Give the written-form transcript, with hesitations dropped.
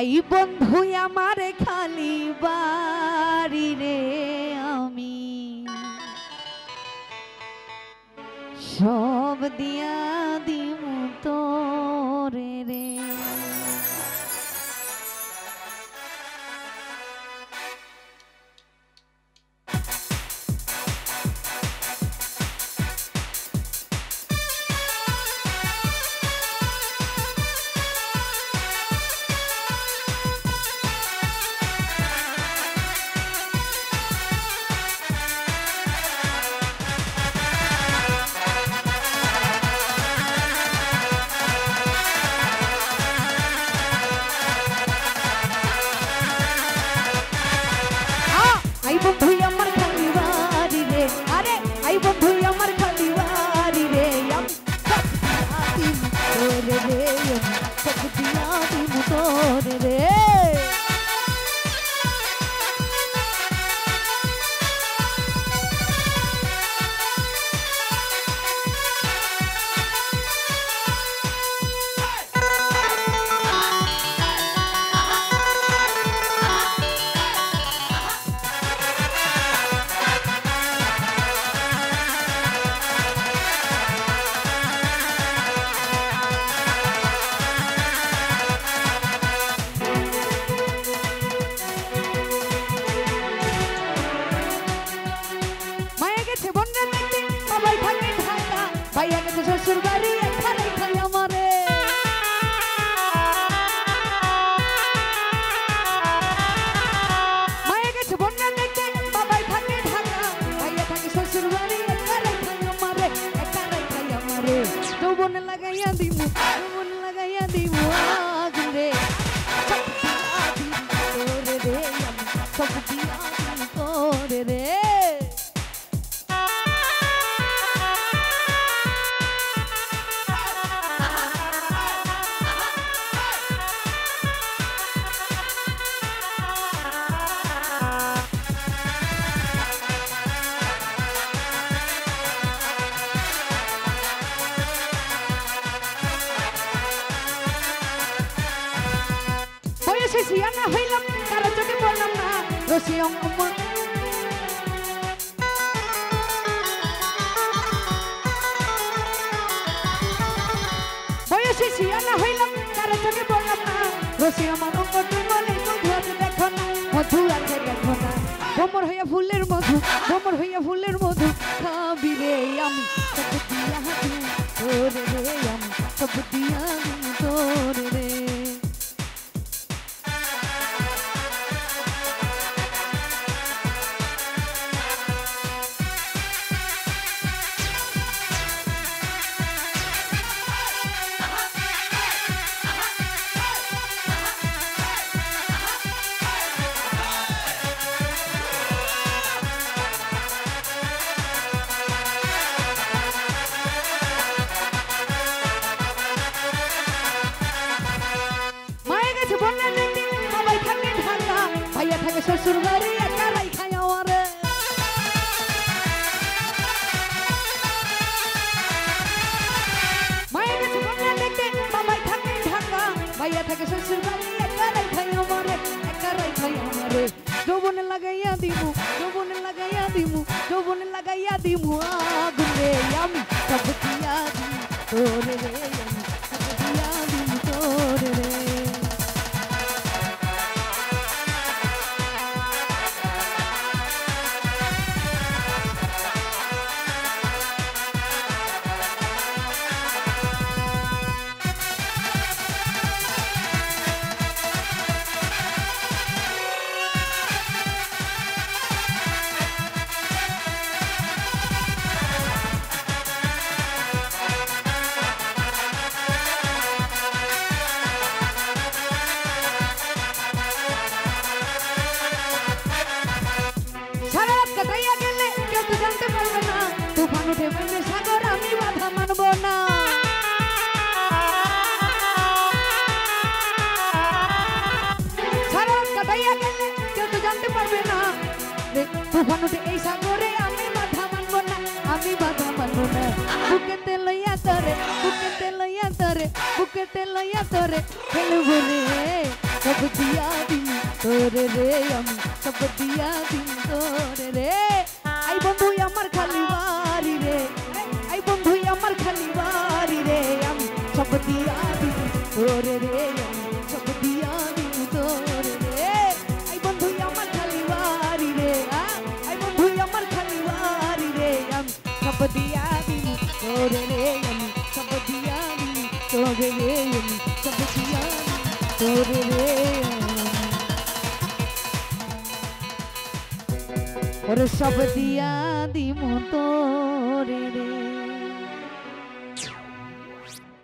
ভাই বন্ধু আমার খালি বাড়ি রে আমি সব দিয়া দিমু তোরে রে। বন্ধু আমার খালি বাড়ি রে, আরে আই বন্ধু আমার খালি বাড়ি রে, আমি তোরে রে, সব দিয়া দিমু তোরে রে। ভাইয়া গেছে শ্বশুর বাড়ি এখানে খাই আমারে, মায়া গেছে বন্যা দেখতে বাবাই থাকে ঢাকা, ভাইয়া থাকে শ্বশুর বাড়ি এখানে খাই আমারে, এখানে খাই আমারে। যৌবনে লাগাইয়া দিমু, যৌবনে লাগাইয়া দিমু আগুন রে, তোরে রে আমি সব দিয়া দিমু তোরে রে। সিয়ানা হইলাম কারো চোখে বললাম না রসি অঙ্গ, বয়সে সিয়ানা হইলাম কারো চোখে বললাম না রসি আমার অঙ্গ বলে মধু আছে দেখো না, মধু আছে দেখো না, ভ্রমর হইয়া ফুলের মধু, ভ্রমর হইয়া ফুলের মধু খাবি রে আমি সব দিয়া দিমু তোরে রে, আমি সব দিয়া দিমু তোরে রে। ভাইয়া থাকে শ্বশুর বাড়ি একাই খাই আমারে, মায়ের কাছে বন্যা দেখতে বাবাই থাকে ঢাকা, ভাইয়া থাকে শ্বশুর বাড়ি একাই খাই আমারে, একাই খাই আমারে। যৌবনে লাগাইয়া দিমু, যৌবনে লাগাইয়া দিমু, যৌবনে লাগাইয়া দিমু আগুন রে, আমি সব দিয়া দিমু তোরে রে, আমি সব দিয়া দিমু তোরে রে। তুফান উঠে বলবে সাগর আমি বাধা মানব না, সারা কাটাইয়া গেলে কেউ তো জানতে পারবে না, তুফান উঠে এই সাগরে আমি বাধা মানব না, আমি বাধা মানব না। বুকেতে লইয়া তোরে, বুকেতে লইয়া তোরে, বুকেতে লইয়া তোরে খেলবো রে, सब दिया दिम तोरे रे आमी सब दिया दिम तोरे रे आई बंधु आमार खाली बारी रे आई बंधु आमार खाली बारी रे आमी सब दिया दिम तोरे रे आमी सब दिया दिम तोरे रे आई बंधु आमार खाली बारी रे आई बंधु आमार खाली बारी रे आमी सब दिया दिम तोरे रे आमी सब दिया दिम तोरे रे आमी सब दिया तोरे रे और सब दिया दिम तो